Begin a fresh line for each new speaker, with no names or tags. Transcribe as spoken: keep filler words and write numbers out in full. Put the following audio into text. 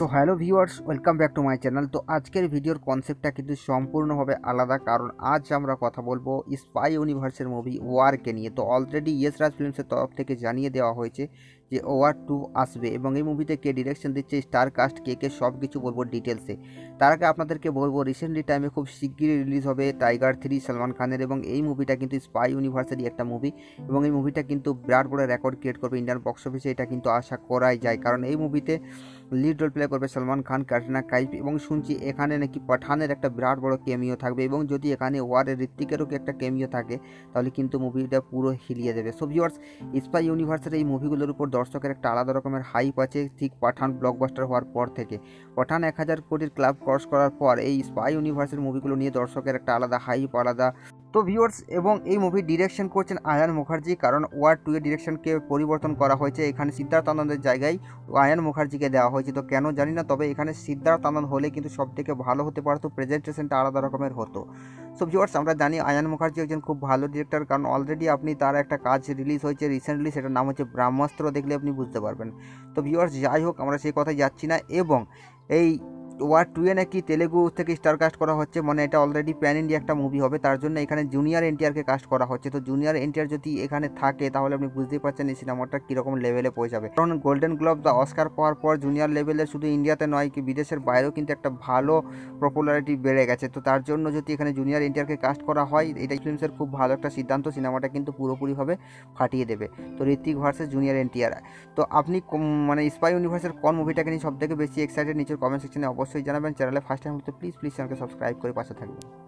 Hello viewers, welcome back to my channel. তো আজকের ভিডিওর কনসেপ্টটা কিন্তু সম্পূর্ণভাবে আলাদা, কারণ আজ আমরা কথা বলবো স্পাই ইউনিভার্সের মুভি ওয়ারকে নিয়ে। তো অলরেডি ইয়েস রাজ ফিল্মসের তরফ থেকে জানিয়ে দেওয়া হয়েছে যে ওয়ার টু আসবে এবং এই মুভিতে কে ডিরেকশন দিচ্ছে, স্টার কাস্ট কে কে, সব কিছু বলবো ডিটেলসে। তার আগে আপনাদেরকে বলবো রিসেন্টলি টাইমে খুব শিগগিরই রিলিজ হবে টাইগার থ্রি সলমান খানের, এবং এই মুভিটা কিন্তু স্পাই ইউনিভার্সেরই একটা মুভি এবং এই মুভিটা কিন্তু বিরাট বড় রেকর্ড ক্রিয়েট করবে ইন্ডিয়ান বক্স অফিসে, এটা কিন্তু আশা করাই যায়। কারণ এই মুভিতে লিড রোল প্লে করবে সলমান খান, ক্যাটরিনা কাইফ, এবং শুনছি এখানে নাকি পাঠানের একটা বিরাট বড় কেমিও থাকবে, এবং যদি এখানে ওয়ারের ঋত্বিকেরও একটা কেমিও থাকে তাহলে কিন্তু মুভিটা পুরো হিলিয়ে দেবে। সো ভিউয়ার্স, স্পাই ইউনিভার্সের এই মুভিগুলোর উপর দর্শকের একটা আলাদা রকমের হাইপ আছে ঠিক পাঠান ব্লকবাস্টার হওয়ার পর থেকে। পাঠান এক হাজার কোটির ক্লাব ক্রস করার পর এই স্পাই ইউনিভার্সের মুভিগুলো নিয়ে দর্শকের একটা আলাদা হাইপ, আলাদা। তো ভিউয়ার্স, এবং এই মুভি ডিরেকশন করছেন আয়ান মুখার্জি, কারণ ওয়ার টু এর ডিরেকশনকে পরিবর্তন করা হয়েছে, এখানে সিদ্ধার্থ আনন্দের জায়গায় আয়ান মুখার্জিকে দেওয়া হয়েছে। তো কেন জানি না, তবে এখানে সিদ্ধার্থ আনন্দ হলে কিন্তু সব থেকে ভালো হতে পারতো, প্রেজেন্টেশনটা আলাদা রকমের হতো। সো ভিউয়ার্স, আমরা জানি আয়ান মুখার্জি একজন খুব ভালো ডিরেক্টর, কারণ অলরেডি আপনি তার একটা কাজ রিলিজ হয়েছে রিসেন্টলি, সেটার নাম হচ্ছে ব্রহ্মাস্ত্র, দেখলে আপনি বুঝতে পারবেন। তো ভিউয়ার্স, যাই হোক, আমরা সেই কথায় যাচ্ছি না। এবং এই ওয়ার টু এ নাকি তেলেগু থেকে স্টার কাস্ট করা হচ্ছে, মানে এটা অলরেডি প্যান ইন্ডিয়া একটা মুভি হবে, তার জন্য এখানে জুনিয়র এনটিআরকে কাস্ট করা হচ্ছে। তো জুনিয়র এনটিআর যদি এখানে থাকে তাহলে আপনি বুঝতেই পারছেন এই সিনেমাটা কীরকম লেভেলে পৌঁছাবে। কারণ গোল্ডেন গ্লোব বা অস্কার পাওয়ার পর জুনিয়র লেভেলের শুধু ইন্ডিয়াতে নয় কি বিদেশের বাইরেও কিন্তু একটা ভালো পপুলারিটি বেড়ে গেছে। তো তার জন্য যদি এখানে জুনিয়র এনটিআরকে কাস্ট করা হয়, এটা ফিল্মসের খুব ভালো একটা সিদ্ধান্ত, সিনেমাটা কিন্তু পুরোপুরিভাবে ফাটিয়ে দেবে। তো ঋত্বিক ভার্সেস জুনিয়র এনটিআর। তো আপনি মানে স্পাই ইউনিভার্সের কোন মুভিটাকে নিয়ে সব থেকে বেশি এক্সাইটেড নিচের কমেন্ট সেকশনে অবশ্যই জানাবেন। চ্যানেলে ফার্স্ট টাইম হলে প্লিজ প্লিজ চ্যানেলকে সাবস্ক্রাইব করে পাশে থাকবেন।